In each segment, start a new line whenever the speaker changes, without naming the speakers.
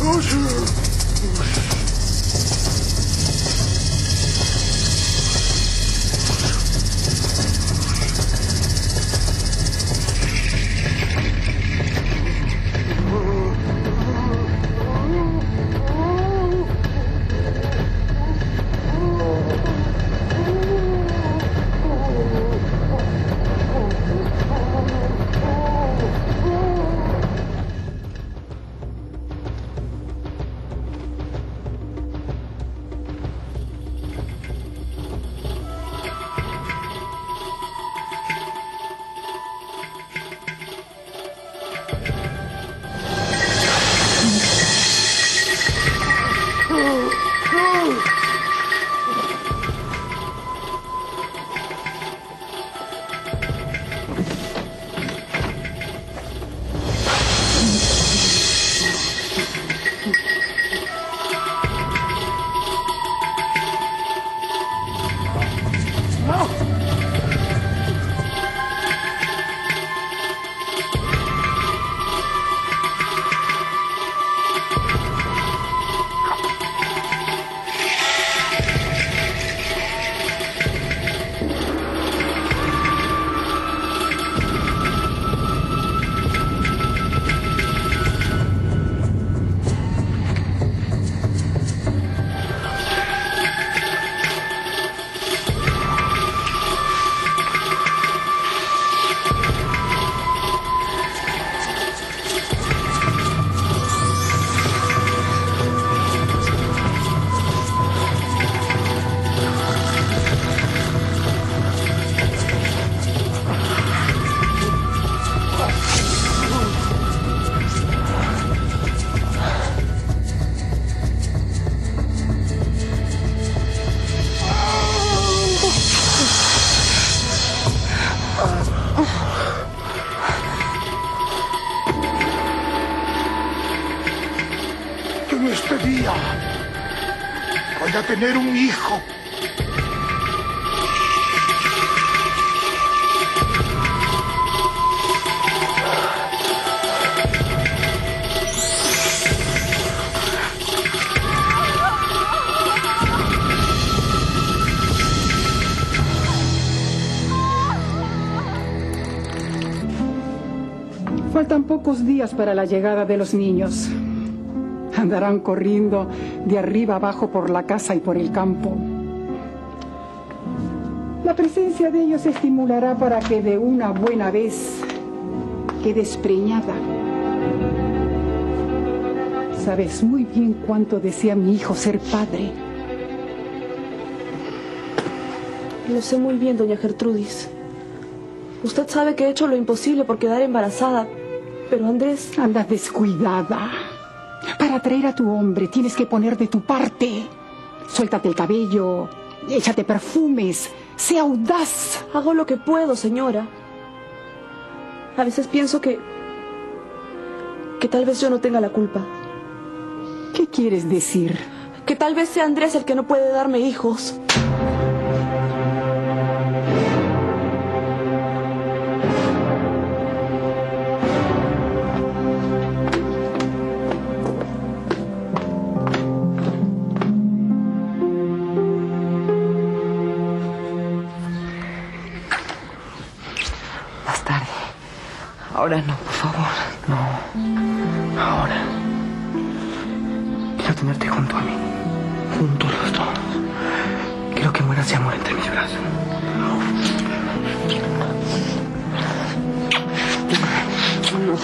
Voy a tener un hijo.
Faltan pocos días para la llegada de los niños. Andarán corriendo de arriba abajo por la casa y por el campo. La presencia de ellos estimulará para que de una buena vez quedes preñada. Sabes muy bien cuánto desea mi hijo ser padre.
Lo sé muy bien, doña Gertrudis. Usted sabe que he hecho lo imposible por quedar embarazada, pero Andrés...
Andas descuidada. Para atraer a tu hombre tienes que poner de tu parte. Suéltate el cabello, échate perfumes, sé audaz.
Hago lo que puedo, señora. A veces pienso que tal vez yo no tenga la culpa.
¿Qué quieres decir?
Que tal vez sea Andrés el que no puede darme hijos.
Ahora no, por favor. No. Ahora. Quiero tenerte junto a mí. Juntos los dos. Quiero que mueras de amor entre mis brazos. No.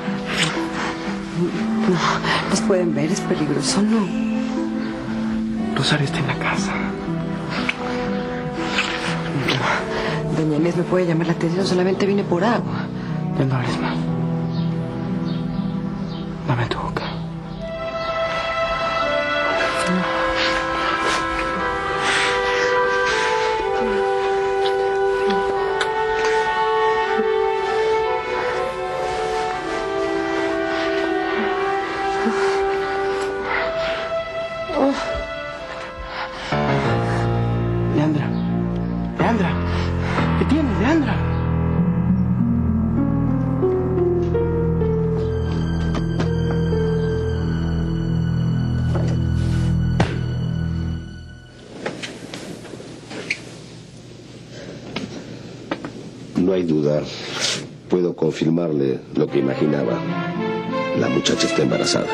Nos pueden ver, es peligroso, no. Rosario está en la casa. Doña Inés me puede llamar la atención, solamente vine por agua. Ya no hables más. Dame tu boca. Leandra. Leandra. ¿Qué tienes, Leandra?
No hay duda. Puedo confirmarle lo que imaginaba. La muchacha está embarazada.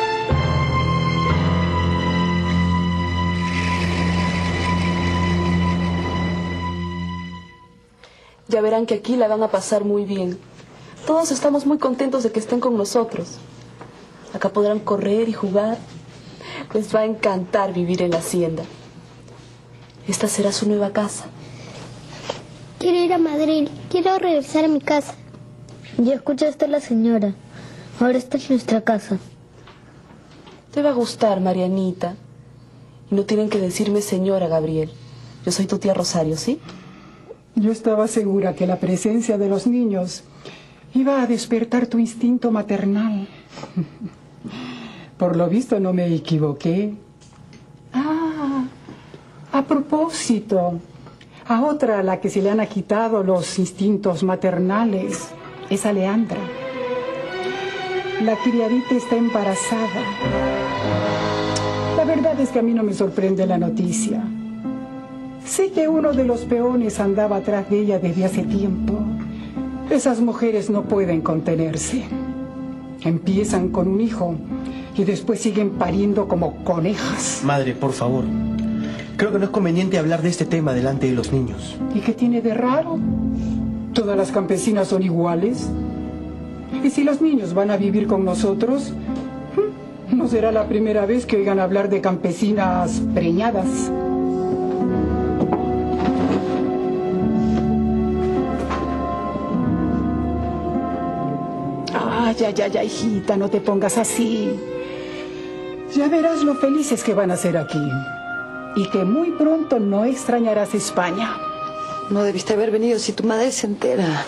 Ya verán que aquí la van a pasar muy bien. Todos estamos muy contentos de que estén con nosotros. Acá podrán correr y jugar. Les va a encantar vivir en la hacienda. Esta será su nueva casa.
Quiero ir a Madrid. Quiero regresar a mi casa. Ya escuchaste a la señora. Ahora esta es nuestra casa.
Te va a gustar, Marianita. Y no tienen que decirme señora, Gabriel. Yo soy tu tía Rosario, ¿sí?
Yo estaba segura que la presencia de los niños iba a despertar tu instinto maternal. Por lo visto no me equivoqué. Ah, a propósito, a otra a la que se le han quitado los instintos maternales es a Leandra. La criadita está embarazada. La verdad es que a mí no me sorprende la noticia. Sé que uno de los peones andaba atrás de ella desde hace tiempo. Esas mujeres no pueden contenerse. Empiezan con un hijo y después siguen pariendo como conejas.
Madre, por favor. Creo que no es conveniente hablar de este tema delante de los niños.
¿Y qué tiene de raro? ¿Todas las campesinas son iguales? ¿Y si los niños van a vivir con nosotros? No será la primera vez que oigan hablar de campesinas preñadas. Ya, hijita, no te pongas así. Ya verás lo felices que van a ser aquí. Y que muy pronto no extrañarás España.
No debiste haber venido si tu madre se entera.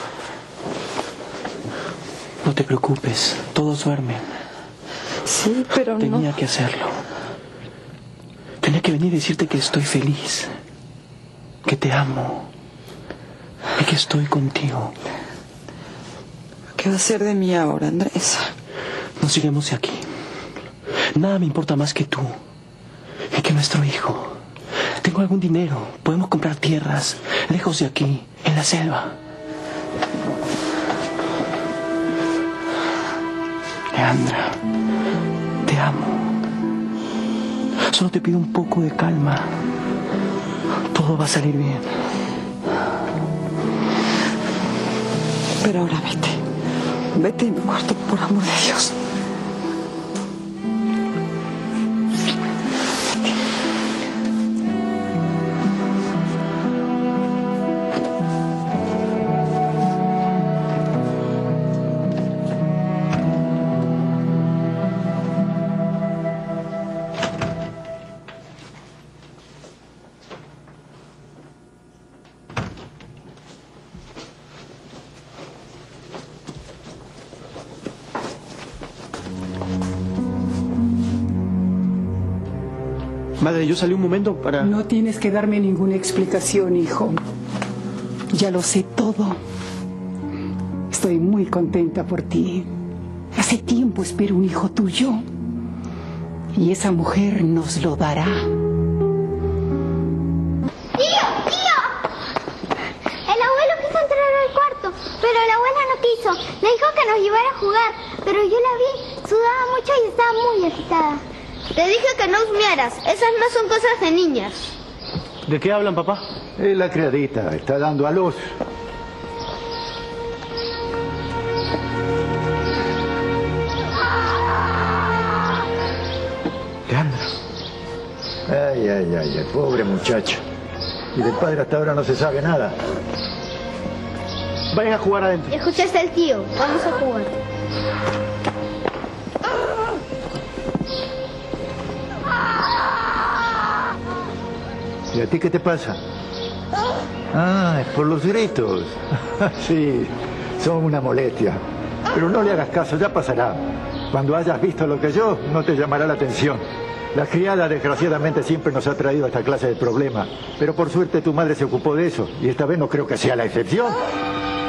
No te preocupes, todos duermen.
Sí, pero
Tenía
no.
que hacerlo. Tenía que venir y decirte que estoy feliz, que te amo y que estoy contigo.
¿Qué va a ser de mí ahora, Andrés?
Nos iremos de aquí. Nada me importa más que tú y que nuestro hijo. Tengo algún dinero. Podemos comprar tierras lejos de aquí, en la selva. Leandra, te amo. Solo te pido un poco de calma. Todo va a salir bien.
Pero ahora vete. Vete de mi cuarto, por amor de Dios.
Madre, yo salí un momento para...
No tienes que darme ninguna explicación, hijo. Ya lo sé todo. Estoy muy contenta por ti. Hace tiempo espero un hijo tuyo. Y esa mujer nos lo dará.
¡Tío! El abuelo quiso entrar al cuarto, pero la abuela no quiso. Le dijo que nos llevara a jugar, pero yo la vi. Sudaba mucho y estaba muy agitada. Te dije que no husmearas. Esas no son cosas de niñas.
¿De qué hablan, papá?
Es la criadita, está dando a luz.
Leandra.
Ay, pobre muchacha. Y del padre hasta ahora no se sabe nada.
Vayan a jugar adentro.
Escuchaste al tío. Vamos a jugar.
¿Y a ti qué te pasa? Ah, es por los gritos. Sí, son una molestia. Pero no le hagas caso, ya pasará. Cuando hayas visto lo que yo, no te llamará la atención. La criada, desgraciadamente, siempre nos ha traído esta clase de problemas. Pero por suerte tu madre se ocupó de eso. Y esta vez no creo que sea la excepción.